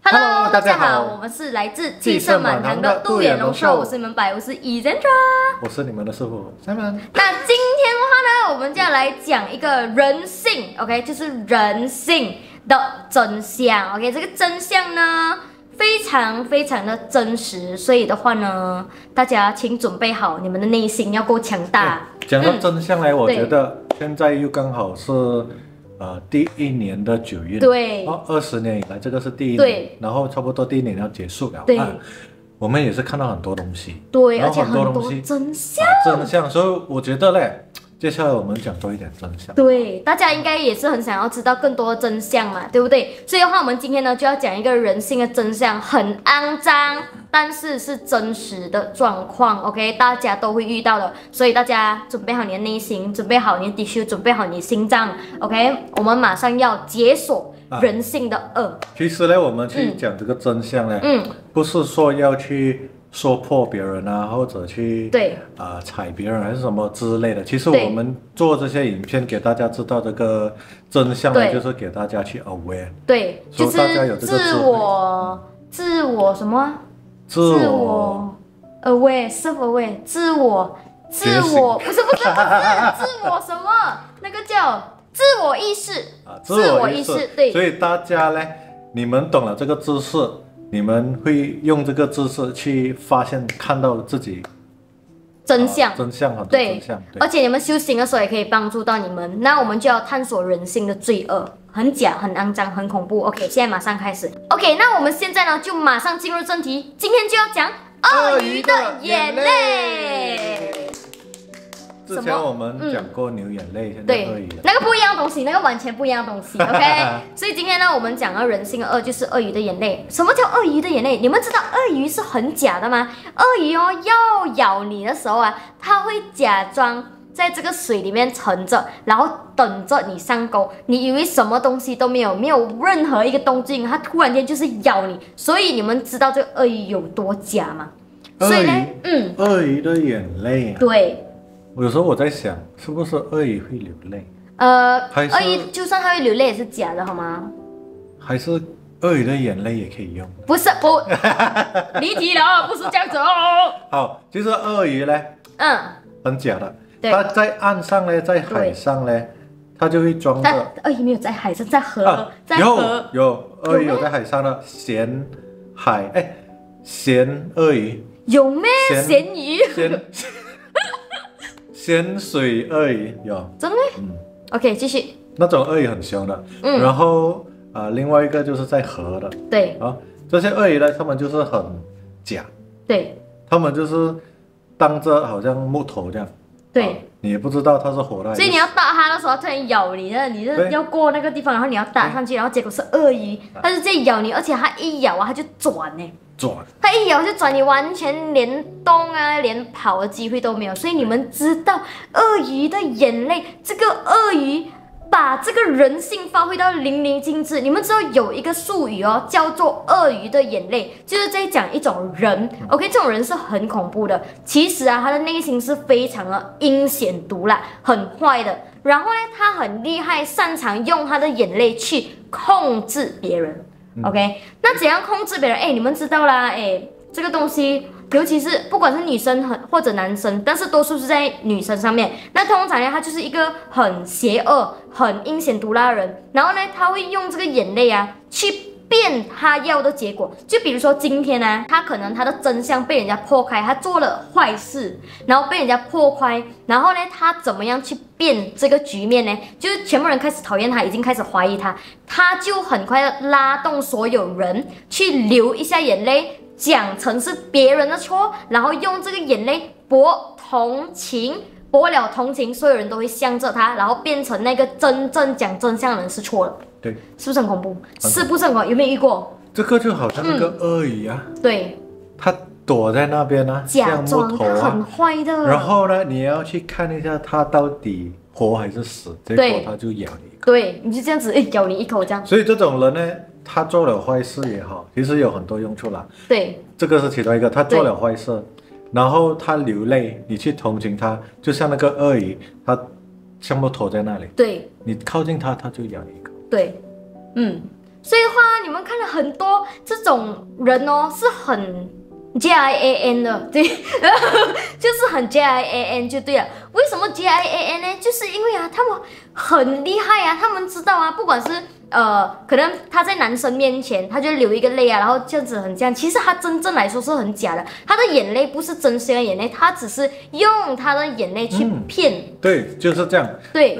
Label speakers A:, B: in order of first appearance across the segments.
A: Hello，
B: 大家好，
A: 我们是来自济盛满堂的杜远龙寿，我是你们百，我是Ezandra，
B: 我是你们的师傅 Simon。
A: 那今天的话呢，我们就要来讲一个人性 ，OK， 就是人性的真相 ，OK， 这个真相呢非常的真实，所以的话呢，大家请准备好，你们的内心要够强大。
B: 讲到真相来，我觉得现在又刚好是。第一年的9月，
A: 对
B: ，20年以来，这个是第一年，
A: 对，
B: 然后差不多第一年要结束了，
A: 对，
B: 我们也是看到很多东西，
A: 对，而且
B: 很多东西
A: 真相，
B: 真相，所以我觉得嘞，接下来我们讲多一点真相，
A: 对，大家应该也是很想要知道更多的真相嘛，对不对？所以的话，我们今天呢就要讲一个人性的真相，很肮脏，但是是真实的状况 ，OK， 大家都会遇到的，所以大家准备好你的内心，准备好你的 tissue， 准备好你的心脏 ，OK， 我们马上要解锁人性的恶。
B: 其实呢，我们去讲这个真相呢，不是说要去说破别人啊，或者去踩别人还是什么之类的。其实我们做这些影片给大家知道这个真相呢，就是给大家去 aware，
A: 对，就是
B: 大家有这个
A: 自我什么？自我 aware self aware 自我不是自我什么？那个叫自我意识自我意识，对。
B: 所以大家呢，你们懂了这个知识，你们会用这个知识去发现看到自己
A: 真相，
B: 很多真相，
A: 对。而且你们修行的时候也可以帮助到你们。那我们就要探索人性的罪恶，很假、很肮脏、很恐怖。OK， 现在马上开始。OK， 那我们现在呢就马上进入正题。今天就要讲鳄鱼的眼泪。
B: 之前我们讲过牛眼泪，现在鳄鱼
A: 那个不一样的东西，那个完全不一样的东西。OK， 所以今天呢，我们讲到人性的恶，就是鳄鱼的眼泪。什么叫鳄鱼的眼泪？你们知道鳄鱼是很假的吗？鳄鱼要咬你的时候啊，它会假装在这个水里面沉着，然后等着你上钩。你以为什么东西都没有任何一个动静，它突然间就是咬你。所以你们知道这个鳄鱼有多假吗？所以呢，
B: 鳄鱼的眼泪，
A: 对。
B: 有时候我在想，是不是鳄鱼会流泪？
A: 鳄鱼就算它会流泪也是假的，好吗？
B: 还是鳄鱼的眼泪也可以用？
A: 不，离题了，不是这样子哦。
B: 好，其实鳄鱼呢，很假的。它在岸上呢，在海上呢，它就会装着。
A: 鳄鱼没有在海上，在河，
B: 有鳄鱼有在海上的咸鳄鱼
A: 有咩？咸鱼。
B: 咸水鳄鱼有，
A: 真的？OK， 继续。
B: 那种鳄鱼很凶的，然后另外一个就是在河的，
A: 对
B: 这些鳄鱼呢，他们就是很假，
A: 对，
B: 他们就是当着好像木头这样，
A: 对，
B: 你也不知道它是活的，
A: 所以你要打它的时候，它突然咬你的，你要过那个地方，然后你要打上去，然后结果是鳄鱼，它就在咬你，而且它一咬它就转呢。它一咬就转，你完全连动啊，连跑的机会都没有。所以你们知道鳄鱼的眼泪，这个鳄鱼把这个人性发挥到淋漓尽致。你们知道有一个术语叫做鳄鱼的眼泪，就是在讲一种人。OK， 这种人是很恐怖的。其实他的内心是非常的阴险毒辣，很坏的。然后呢，他很厉害，擅长用他的眼泪去控制别人。OK， 那怎样控制别人？你们知道啦，这个东西，尤其是不管是女生或者男生，但是多数是在女生上面。那通常呢，他就是一个很邪恶、很阴险毒辣的人。然后呢，他会用这个眼泪去变他要的结果。就比如说今天呢，他可能他的真相被人家破开，他做了坏事，然后被人家破开，然后呢，他怎么样去变这个局面呢？就是全部人开始讨厌他，已经开始怀疑他，他就很快的拉动所有人去流一下眼泪，讲成是别人的错，然后用这个眼泪博同情。博了同情，所有人都会向着他，然后变成那个真正讲真相的人是错了。
B: 对，
A: 是不是很恐怖？是不是很恐怖？有没有遇过？
B: 这个就好像那个鳄鱼
A: 对，
B: 它躲在那边
A: 假装它很坏的。
B: 然后呢，你要去看一下它到底活还是死，结果它就咬你一口。
A: 对，你就这样子咬你一口这样。
B: 所以这种人呢，他做了坏事也好，其实有很多用处啦。
A: 对，
B: 这个是其中一个，他做了坏事。然后他流泪，你去同情他，就像那个鳄鱼，他像木头在那里。
A: 对，
B: 你靠近他，他就咬你一口。
A: 对， 所以的话，你们看了很多这种人哦，是很 JIAN 的，对，就是很 JIAN 就对了。为什么 JIAN 呢？就是因为啊，他们很厉害啊，他们知道啊，不管是可能他在男生面前，他就流一个泪啊，然后这样子很这样。其实他真正来说是很假的，他的眼泪不是真心的眼泪，他只是用他的眼泪去骗。
B: 对，就是这样。
A: 对。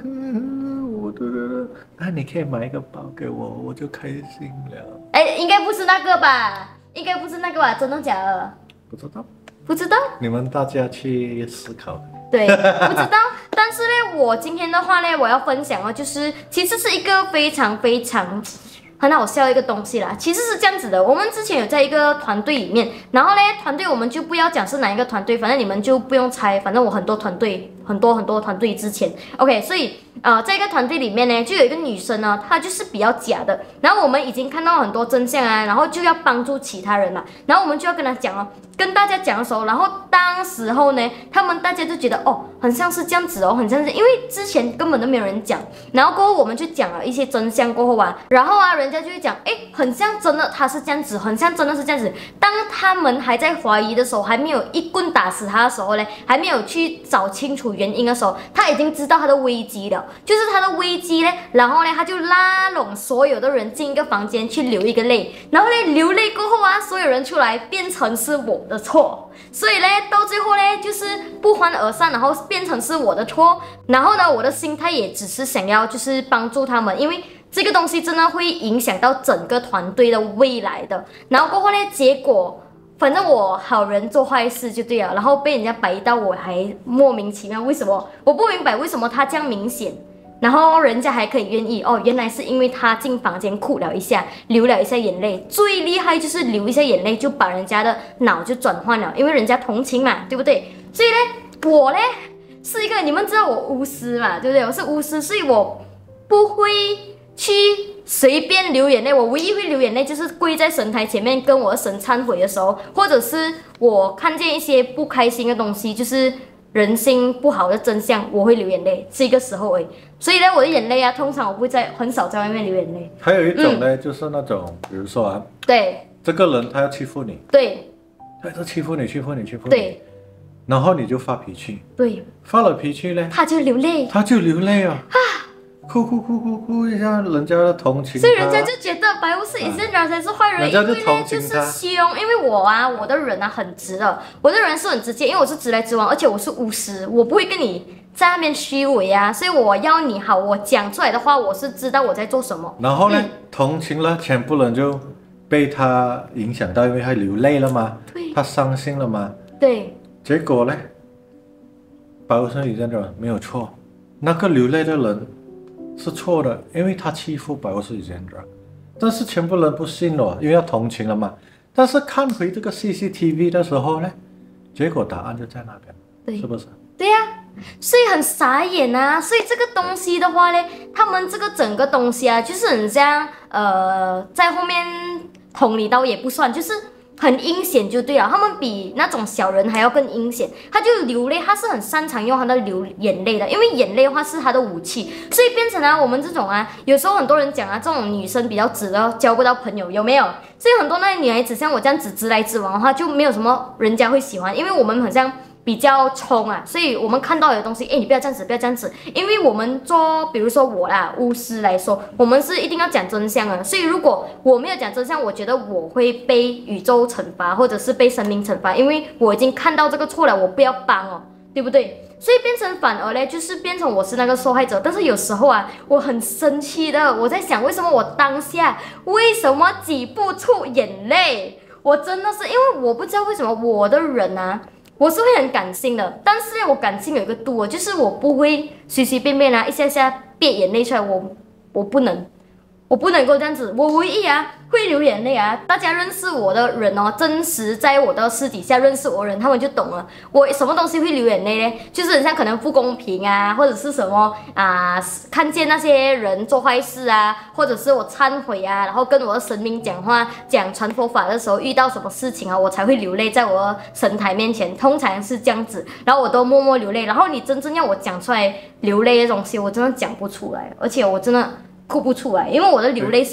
B: 那你可以买一个包给我，我就开心了。
A: 哎，应该不是那个吧？应该不是那个吧？真的假的？
B: 不知道。不
A: 知道。
B: 你们大家去思考。
A: 对，不知道。但是呢，我今天的话呢，我要分享就是其实是一个非常非常很好笑的一个东西啦。其实是这样子的，我们之前有在一个团队里面，然后呢，团队我们就不要讲是哪一个团队，反正你们就不用猜，反正我很多团队，很多团队之前 ，OK， 所以在一个团队里面呢，就有一个女生呢，她就是比较假的，然后我们已经看到很多真相啊，然后就要帮助其他人嘛，然后我们就要跟她讲哦。跟大家讲的时候，然后当时候呢，大家就觉得哦，很像是这样子哦，很像是因为之前根本都没有人讲，然后过后我们就讲了一些真相过后啊，然后啊，人家就会讲，哎，很像真的他是这样子，很像真的是这样子。当他们还在怀疑的时候，还没有一棍打死他的时候呢，还没有去找清楚原因的时候，他已经知道他的危机了，就是他的危机呢，然后呢，他就拉拢所有的人进一个房间去流一个泪，然后呢，流泪过后啊，所有人出来变成是我的错，所以呢，到最后呢，就是不欢而散，然后变成是我的错。然后呢，我的心态也只是想要就是帮助他们，因为这个东西真的会影响到整个团队的未来的。然后过后呢，结果反正我好人做坏事就对了，然后被人家白到，我还莫名其妙，为什么？我不明白为什么他这样明显。然后人家还可以愿意哦，原来是因为他进房间哭了一下，流了一下眼泪。最厉害就是流一下眼泪就把人家的脑就转换了，因为人家同情嘛，对不对？所以呢，我呢是一个，你们知道我巫师嘛，对不对？我是巫师，所以我不会去随便流眼泪。我唯一会流眼泪就是跪在神台前面跟我的神忏悔的时候，或者是我看见一些不开心的东西，就是人心不好的真相，我会流眼泪，这个时候而已。所以呢，我的眼泪啊，通常我不会很少在外面流眼泪。
B: 还有一种呢，就是那种，比如说啊，
A: 对，
B: 这个人他要欺负你，
A: 对，
B: 他就欺负你，
A: 对，
B: 然后你就发脾气，
A: 对，
B: 发了脾气呢，
A: 他就流泪啊。
B: 哭一下，人家的同情他，
A: 所以人家就觉得白巫师以前才是坏人，
B: 人家就
A: 因为呢就是凶，因为我的人啊很直的，我的人是很直接，因为我是直来直往，而且我是巫师，我不会跟你在那边虚伪啊，所以我要你好，我讲出来的话，我是知道我在做什么。
B: 然后呢，同情了，全部人就被他影响到，因为他流泪了嘛，
A: 对，
B: 他伤心了嘛，
A: 对，
B: 结果呢，白巫师以前没有错，那个流泪的人是错的，因为他欺负白巫师以前者，但是全部人不信了，因为要同情了嘛。但是看回这个 CCTV 的时候呢，结果答案就在那边，
A: 对，
B: 是不是？
A: 对呀，所以很傻眼啊。所以这个东西的话呢，他们这个整个东西啊，就是很像在后面捅你刀也不算，就是很阴险就对了，他们比那种小人还要更阴险。他就流泪，他是很擅长用他的流眼泪的，因为眼泪的话是他的武器，所以变成啊我们这种啊，有时候很多人讲啊，这种女生比较直的交不到朋友，有没有？所以很多那些女孩子像我这样子直来直往的话，就没有什么人家会喜欢，因为我们很像比较冲啊，所以我们看到有东西，哎，你不要这样子，不要这样子，因为我们做，比如说我啦，巫师来说，我们是一定要讲真相啊，所以如果我没有讲真相，我觉得我会被宇宙惩罚，或者是被神明惩罚，因为我已经看到这个错了，我不要帮哦，对不对？所以变成反而呢，就是变成我是那个受害者，但是有时候啊，我很生气的，我在想为什么我当下为什么挤不出眼泪？我真的是因为我不知道为什么我的人啊。我是会很感性的，但是我感性有一个度，就是我不会随随便便啊，一下下憋眼泪出来，我不能够这样子。我唯一啊会流眼泪啊，大家认识我的人哦，真实在我的私底下认识我的人，他们就懂了。我什么东西会流眼泪呢？就是很像可能不公平啊，或者是什么啊，看见那些人做坏事啊，或者是我忏悔啊，然后跟我的神明讲话，讲传佛法的时候遇到什么事情啊，我才会流泪在我的神台面前，通常是这样子，然后我都默默流泪。然后你真正要我讲出来流泪的东西，我真的讲不出来，而且我真的哭不出来，因为我的流泪是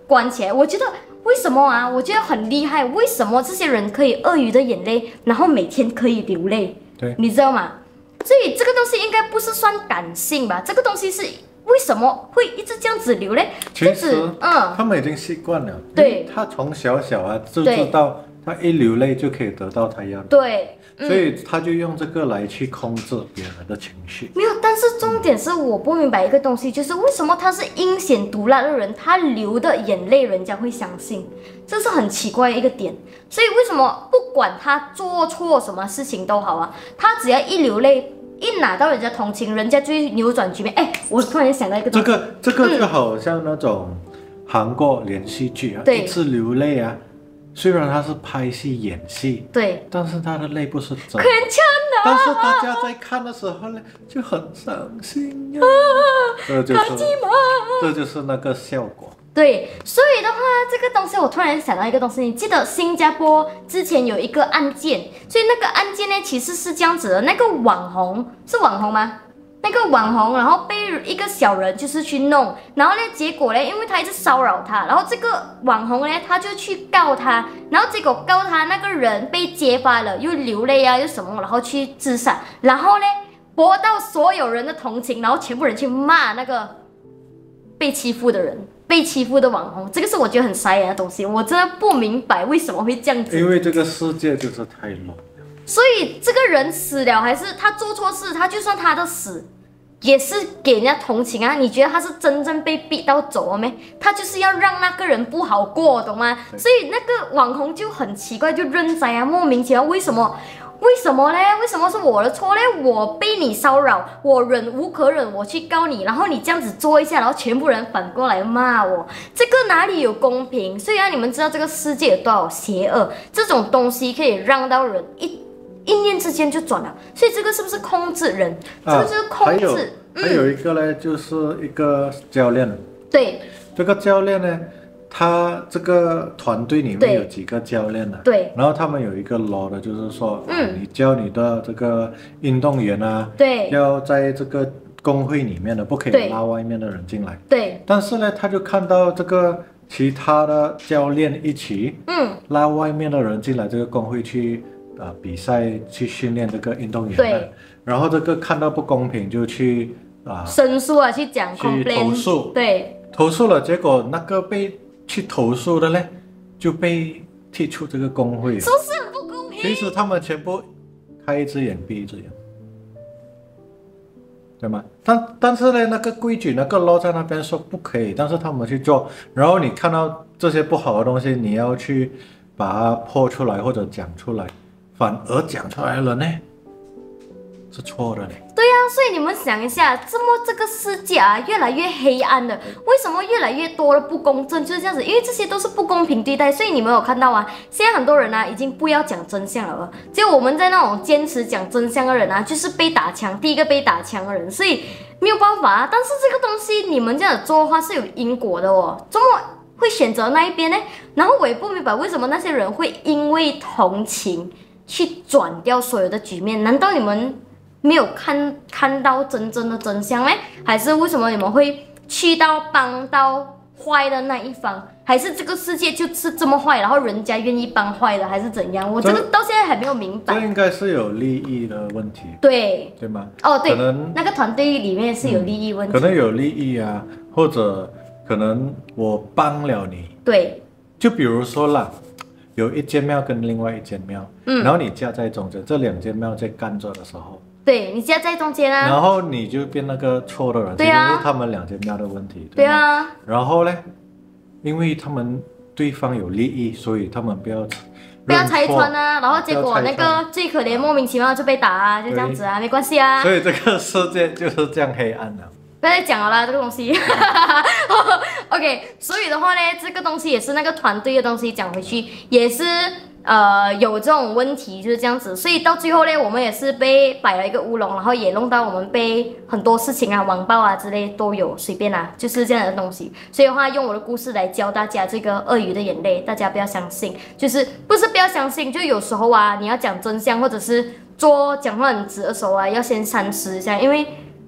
A: 关起来。我觉得为什么啊？我觉得很厉害，为什么这些人可以鳄鱼的眼泪，然后每天可以流泪？
B: 对，
A: 你知道吗？所以这个东西应该不是算感性吧？这个东西是为什么会一直这样子流泪？
B: 其实，他们已经习惯了。
A: 对，
B: 他从小啊就知道，他一流泪就可以得到他要的。
A: 对。
B: 所以他就用这个来去控制别人的情绪。
A: 没有，但是重点是我不明白一个东西，就是为什么他是阴险毒辣的人，他流的眼泪人家会相信，这是很奇怪的一个点。所以为什么不管他做错什么事情都好啊，他只要一流泪，一拿到人家同情，人家就会扭转局面。哎，我突然想到一个东西，
B: 这个就好像那种韩国连续剧啊，一直流泪啊。虽然他是拍戏演戏，
A: 对，
B: 但是他的泪不是真的，
A: 但
B: 是大家在看的时候呢，就很伤心呀。这就是那个效果。
A: 对，所以的话，这个东西我突然想到一个东西，你记得新加坡之前有一个案件，所以那个案件呢其实是这样子的，那个网红是网红吗？那个网红，然后被一个小人就是去弄，然后呢，结果呢，因为他一直骚扰他，然后这个网红呢，他就去告他，然后结果告他那个人被揭发了，又流泪啊，又什么，然后去自杀，然后呢，博到所有人的同情，然后全部人去骂那个被欺负的人，被欺负的网红，这个是我觉得很傻眼的东西，我真的不明白为什么会这样子。
B: 因为这个世界就是太乱。
A: 所以这个人死了，还是他做错事，他就算他的死，也是给人家同情啊。你觉得他是真正被逼到走了没？他就是要让那个人不好过，懂吗？所以那个网红就很奇怪，就认栽啊，莫名其妙，为什么呢？为什么是我的错呢？我被你骚扰，我忍无可忍，我去告你，然后你这样子做一下，然后全部人反过来骂我，这个哪里有公平？所以啊，你们知道这个世界有多少邪恶？这种东西可以让到人一念之间就转了，所以这个是不是控制人？这个就是控制。
B: 还有一个呢，就是一个教练。
A: 对，
B: 这个教练呢，他这个团队里面有几个教练呢？
A: 对。
B: 然后他们有一个 law 的，就是说，你教你的这个运动员啊，
A: 对，
B: 要在这个工会里面的，不可以拉外面的人进来。
A: 对。
B: 但是呢，他就看到这个其他的教练一起，拉外面的人进来这个工会去。比赛去训练这个运动员，对，然后这个看到不公平就去
A: 申诉啊，去讲
B: 去投诉，
A: 对，
B: 投诉了，结果那个被去投诉的呢就被踢出这个工会，
A: 是不是很不公平？
B: 其实他们全部开一只眼闭一只眼，对吗？但是呢，那个规矩那个 law 在那边说不可以，但是他们去做，然后你看到这些不好的东西，你要去把它破出来或者讲出来。反而讲出来了呢，是错的嘞。
A: 对呀，所以你们想一下，这个世界啊，越来越黑暗了。为什么越来越多的不公正？就是这样子，因为这些都是不公平对待。所以你们有看到啊，现在很多人啊，已经不要讲真相了。只有我们在那种坚持讲真相的人啊，就是被打枪，第一个被打枪的人。所以没有办法啊。但是这个东西你们这样做的话是有因果的哦。怎么会选择那一边呢？然后我也不明白为什么那些人会因为同情去转掉所有的局面，难道你们没有看到真正的真相吗？还是为什么你们会去到帮到坏的那一方？还是这个世界就是这么坏，然后人家愿意帮坏的，还是怎样？我这个到现在还没有明白。
B: 这应该是有利益的问题，
A: 对
B: 吗？
A: 哦，对，
B: 可能
A: 那个团队里面是有利益问题，
B: 可能有利益啊，或者可能我帮了你，
A: 对，
B: 就比如说啦。有一间庙跟另外一间庙，然后你夹在中间，这两间庙在干着的时候，
A: 对你夹在中间啊，
B: 然后你就变那个错的人，
A: 对啊，
B: 其实是他们两间庙的问题，
A: 对啊，
B: 然后呢，因为他们对方有利益，所以他们不要
A: 拆穿啊，然后结果那个最可怜莫名其妙就被打啊，就这样子啊，没关系啊，
B: 所以这个世界就是这样黑暗的。
A: 不要再讲了啦，这个东西。OK， 所以的话呢，这个东西也是那个团队的东西，讲回去也是有这种问题，就是这样子。所以到最后呢，我们也是被摆了一个乌龙，然后也弄到我们被很多事情啊、网暴啊之类都有，随便啦，就是这样的东西。所以的话，用我的故事来教大家这个鳄鱼的眼泪，大家不要相信，就是不是不要相信，就有时候啊，你要讲真相或者是讲话很直的时候啊，要先三思一下，因为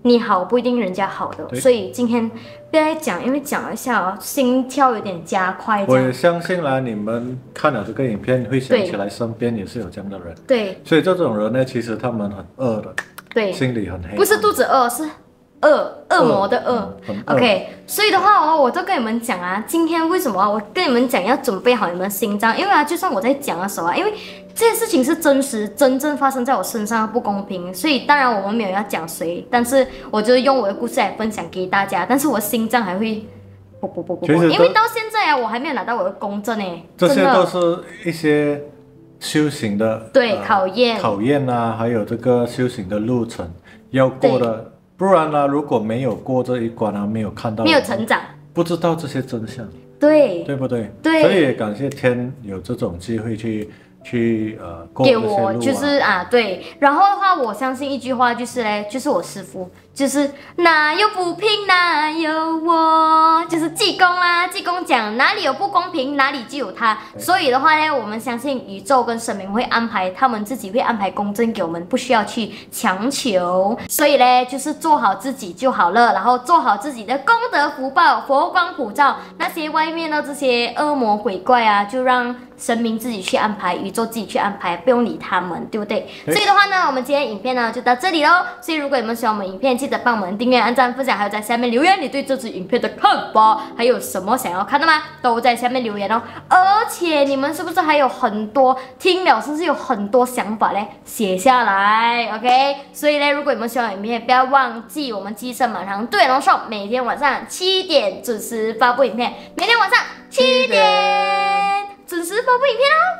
A: 你好不一定人家好的，所以今天不要再讲，因为讲一下哦，心跳有点加快。
B: 我也相信啦，你们看了这个影片会想起来身边也是有这样的人。
A: 对，
B: 所以这种人呢，其实他们很饿的，
A: 对，
B: 心里很黑，
A: 不是肚子饿，是恶魔的恶。OK， 所以的话哦，我就跟你们讲啊，今天为什么我跟你们讲要准备好你们的心脏？因为啊，就算我在讲的时候啊，因为这件事情是真正发生在我身上的不公平，所以当然我们没有要讲谁，但是我就用我的故事来分享给大家。但是我心脏还会不，因为到现在啊，我还没有拿到我的公证诶。
B: 这些都是一些修行的
A: 考
B: 验啊，还有这个修行的路程要过的。不然呢，如果没有过这一关啊，没有看到，
A: 没有成长，
B: 不知道这些真相，
A: 对
B: 不对？
A: 对，
B: 所以也感谢天有这种机会去过
A: 给我就是对，然后的话，我相信一句话就是嘞，就是我师父，就是哪有不平哪有我，就是济公啦。济公讲哪里有不公平，哪里就有他。所以的话呢，我们相信宇宙跟神明会安排，他们自己会安排公正给我们，不需要去强求。所以呢，就是做好自己就好了，然后做好自己的功德福报，佛光普照。那些外面的这些恶魔鬼怪啊，就让神明自己去安排，宇宙自己去安排，不用理他们，对不对？所以的话呢，我们今天影片呢就到这里咯。所以如果你们喜欢我们影片，记得帮我们订阅、按赞、分享，还有在下面留言你对这支影片的看法，还有什么想要看的吗？都在下面留言哦。而且你们是不是还有很多听了，是不是有很多想法嘞？写下来 ，OK？ 所以呢，如果你们喜欢影片，不要忘记我们鸡生满堂对龙兽每天晚上7点准时发布影片，每天晚上7点准时发布影片哦。